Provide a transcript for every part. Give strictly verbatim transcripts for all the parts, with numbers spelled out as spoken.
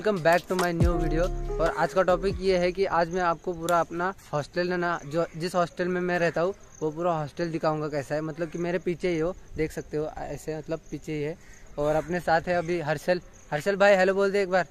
Welcome back to my new video. और आज का टॉपिक ये है कि आज मैं आपको पूरा अपना हॉस्टल है ना, जो जिस हॉस्टल में मैं रहता हूँ वो पूरा हॉस्टल दिखाऊंगा कैसा है। मतलब कि मेरे पीछे ही हो, देख सकते हो ऐसे, मतलब पीछे ही है। और अपने साथ है अभी हर्षल। हर्षल भाई हेलो बोल दे एक बार।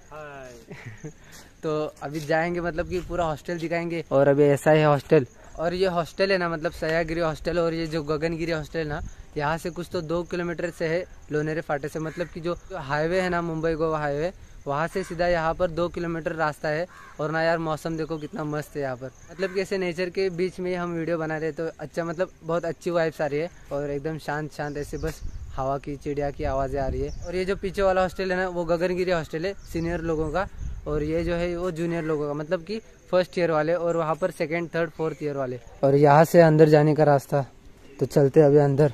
तो अभी जाएंगे, मतलब कि पूरा हॉस्टल दिखाएंगे। और अभी ऐसा है हॉस्टल। और ये हॉस्टल है ना, मतलब सह्यागिरी हॉस्टल। और ये जो गगनगिरी हॉस्टल है ना, यहाँ से कुछ तो दो किलोमीटर से है लोनेरे फाटे से। मतलब कि जो हाईवे है ना, मुंबई गोवा हाईवे, वहाँ से सीधा यहाँ पर दो किलोमीटर रास्ता है। और ना यार मौसम देखो कितना मस्त है यहाँ पर। मतलब कि ऐसे नेचर के बीच में हम वीडियो बना रहे तो अच्छा, मतलब बहुत अच्छी वाइब्स आ रही है। और एकदम शांत शांत ऐसे बस हवा की, चिड़िया की आवाज़ें आ रही है। और ये जो पीछे वाला हॉस्टल है ना, वो गगनगिरी हॉस्टल है सीनियर लोगों का। और ये जो है वो जूनियर लोगों का, मतलब कि फर्स्ट ईयर वाले। और वहाँ पर सेकेंड थर्ड फोर्थ ईयर वाले। और यहाँ से अंदर जाने का रास्ता, तो चलते अभी अंदर।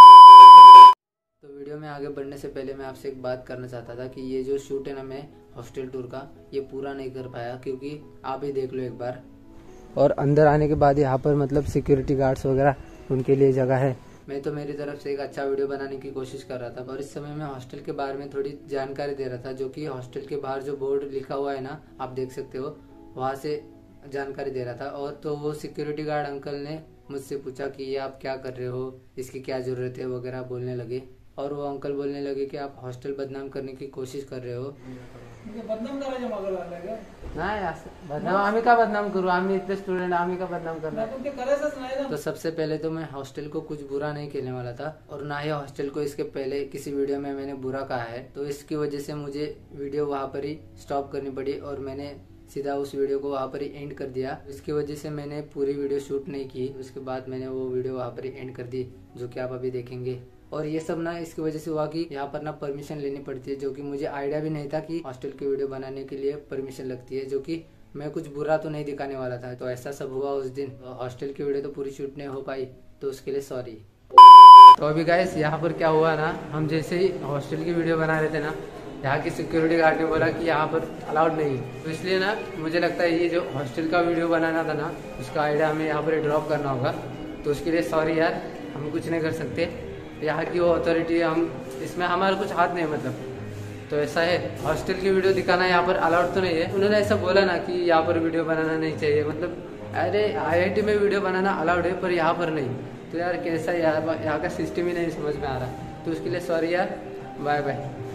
तो वीडियो में आगे बढ़ने से पहले मैं आपसे एक बात करना चाहता था कि ये जो शूट है ना मैं हॉस्टल टूर का, ये पूरा नहीं कर पाया क्योंकि आप ही देख लो एक बार। और अंदर आने के बाद यहाँ पर मतलब सिक्योरिटी गार्ड्स वगैरह, उनके लिए जगह है। मैं तो मेरी तरफ से एक अच्छा वीडियो बनाने की कोशिश कर रहा था, पर इस समय मैं हॉस्टल के बारे में थोड़ी जानकारी दे रहा था। जो कि हॉस्टल के बाहर जो बोर्ड लिखा हुआ है ना, आप देख सकते हो, वहाँ से जानकारी दे रहा था। और तो वो सिक्योरिटी गार्ड अंकल ने मुझसे पूछा कि ये आप क्या कर रहे हो, इसकी क्या ज़रूरत है वगैरह बोलने लगे। और वो अंकल बोलने लगे कि आप हॉस्टल बदनाम करने की कोशिश कर रहे हो। बदनाम करायचं मगर नाही असं बदनाम आम्ही का बदनाम करू, आम्ही इतने स्टूडेंट, आम्ही का बदनाम करना। ते करायचंच नाही ना। तो सबसे पहले तो मैं हॉस्टल को कुछ बुरा नहीं कहने वाला था, और ना ही हॉस्टल को इसके पहले किसी वीडियो में मैंने बुरा कहा है। तो इसकी वजह से मुझे वीडियो वहाँ पर ही स्टॉप करनी पड़ी और मैंने सीधा उस वीडियो को वहाँ पर ही एंड कर दिया। इसकी वजह से मैंने पूरी वीडियो शूट नहीं की। उसके बाद मैंने वो वीडियो वहाँ पर ही एंड कर दी, जो कि आप अभी देखेंगे। और ये सब ना इसकी वजह से हुआ कि यहाँ पर ना परमिशन लेनी पड़ती है, जो कि मुझे आइडिया भी नहीं था कि हॉस्टल की वीडियो बनाने के लिए परमिशन लगती है। जो कि मैं कुछ बुरा तो नहीं दिखाने वाला था, तो ऐसा सब हुआ उस दिन। हॉस्टल की वीडियो तो पूरी शूट नहीं हो पाई, तो उसके लिए सॉरी। तो अभी गाइस यहाँ पर क्या हुआ ना, हम जैसे ही हॉस्टल की वीडियो बना रहे थे ना, यहाँ की सिक्योरिटी गार्ड ने बोला कि यहाँ पर अलाउड नहीं है। तो इसलिए ना मुझे लगता है ये जो हॉस्टल का वीडियो बनाना था ना, उसका आइडिया हमें यहाँ पर ड्रॉप करना होगा। तो उसके लिए सॉरी यार, हम कुछ नहीं कर सकते। यहाँ की वो अथॉरिटी, हम इसमें हमारा कुछ हाथ नहीं, मतलब तो ऐसा है। हॉस्टल की वीडियो दिखाना यहाँ पर अलाउड तो नहीं है। उन्होंने ऐसा बोला ना कि यहाँ पर वीडियो बनाना नहीं चाहिए। मतलब अरे आई आई टी में वीडियो बनाना अलाउड है, पर यहाँ पर नहीं। तो यार कैसा, यहाँ यहाँ का सिस्टम ही नहीं समझ में आ रहा। तो उसके लिए सॉरी यार, बाय बाय।